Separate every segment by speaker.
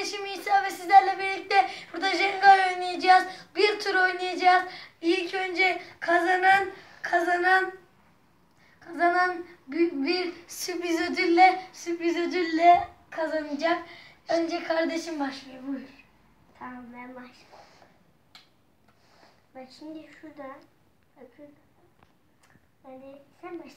Speaker 1: kardeşim İsa ve sizlerle birlikte burada Jenga oynayacağız. Bir tur oynayacağız. İlk önce kazanan bir sürpriz ödülle kazanacak. Önce kardeşim başlıyor. Buyur.
Speaker 2: Tamam, ben başlayayım. Bak şimdi şurada. Bakın. Hadi sen başla.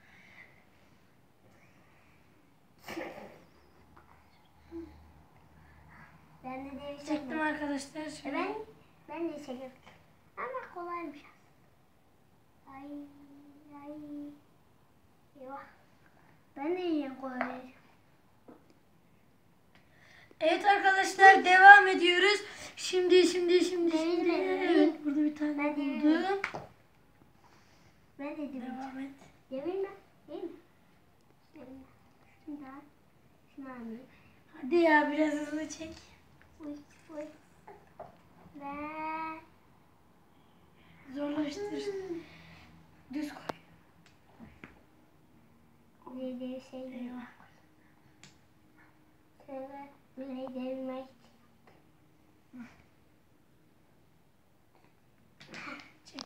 Speaker 2: Ben de değiştirdim.
Speaker 1: Çektim arkadaşlar. Şöyle.
Speaker 2: Ben de çektim. Ama kolaymış. Ay. Eyvah. Ben de yiyeyim kolay.
Speaker 1: Evet arkadaşlar, devam ediyoruz. Şimdi. Evet, burada bir tane
Speaker 2: Ben
Speaker 1: buldum.
Speaker 2: Ben de devireceğim.
Speaker 1: Devam et.
Speaker 2: Devirme. Değil mi? Devirme. Şunu alayım.
Speaker 1: Hadi ya, biraz hızlı çek.
Speaker 2: Uy. Ve
Speaker 1: Zorlaştır. Düz koy.
Speaker 2: bir şey
Speaker 1: Eyvah.
Speaker 2: şöyle burayı devirmek.
Speaker 1: Çek.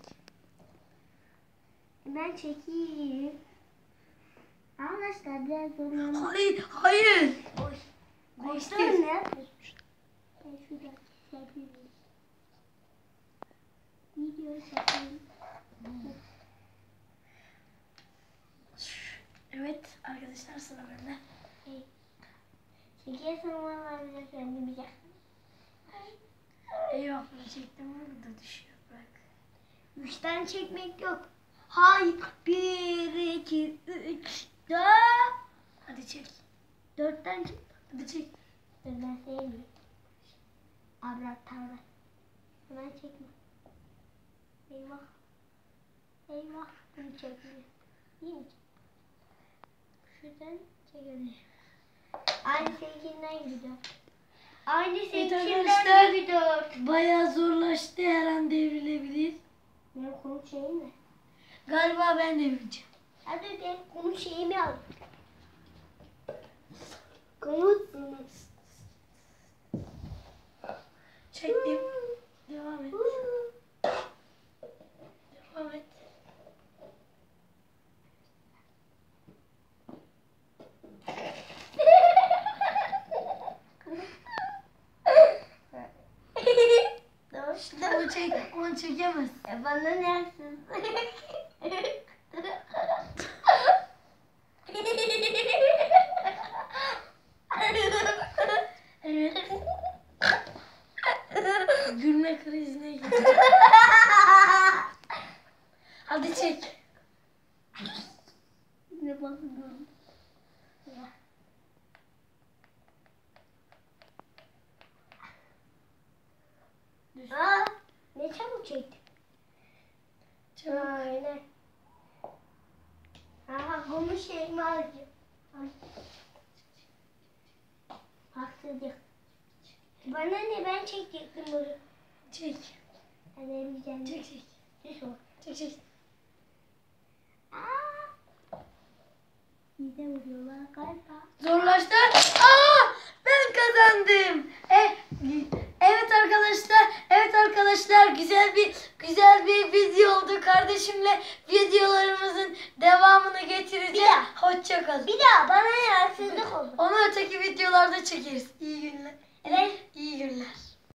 Speaker 2: Ben çekeyim. Arkadaşlar biraz zorlandım.
Speaker 1: Hayır.
Speaker 2: Oy.
Speaker 1: Değiştir.
Speaker 2: Korktun ne yapıyorsun? Ben şurada yapayım. Video çekeyim.
Speaker 1: Evet arkadaşlar, sıra bende.
Speaker 2: Çekersen valla bize söndürmeyecek.
Speaker 1: Eyvah, bunu çektim ama bu da düşüyor. Bırak.
Speaker 2: 3'ten çekmek yok. Hayır. 1, 2, 3, 4.
Speaker 1: Hadi çek.
Speaker 2: 4'ten çek.
Speaker 1: Hadi çek.
Speaker 2: Ben sevmiyorum. Abrat tavrat. Hemen çekme. Eyvah. Bunu çekmiyor. İyi mi? Şuradan çekelim. Aynı seninkinden gidiyor. Aynı
Speaker 1: Evet
Speaker 2: seninkinden
Speaker 1: arkadaşlar,
Speaker 2: gidiyor.
Speaker 1: bayağı zorlaştı. Her an devrilebilir.
Speaker 2: Benim konu şeyim ne?
Speaker 1: Galiba ben devireceğim.
Speaker 2: Hadi benim konu şeyimi al. Konu.
Speaker 1: Çektim. Devam et. Devam et. İşte onu çek. Onu çekemez.
Speaker 2: Bana ne yapsın?
Speaker 1: Evet. Gülme krizine girdi. Hadi çek.
Speaker 2: Ne bakıyorsun? Aa, ne çabuk çekti.
Speaker 1: Çabuk.
Speaker 2: Aynen. Aha, bunu şeyimi alacağım. Haksızlık. Bana ne, ben çekecektim bunu.
Speaker 1: Çek.
Speaker 2: Ben eleyeceğim.
Speaker 1: Çek.
Speaker 2: Düş o.
Speaker 1: Çek.
Speaker 2: Bize vuruyorlar galiba.
Speaker 1: Zorlaştı. Ben kazandım. Evet arkadaşlar, güzel bir video oldu. Kardeşimle videolarımızın devamını getireceğiz. Hoşça kalın.
Speaker 2: Bir daha bana ne haksızlık oldu.
Speaker 1: Onu öteki videolarda çekeriz. İyi günler.
Speaker 2: Evet.
Speaker 1: İyi günler.